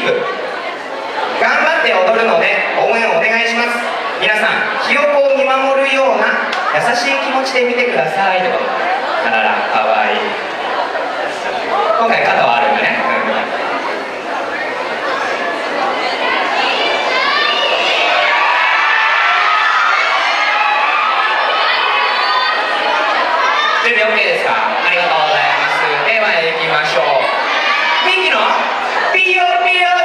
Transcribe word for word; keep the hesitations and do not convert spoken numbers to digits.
プ、頑張って踊るので応援お願いします。皆さん、ひよこを見守るような優しい気持ちで見てくださいってこと。あらら、かわいい。今回肩はあるんだね、うん、準備 OK ですか？ありがとうございます。では行きましょう。ミキのピヨピヨ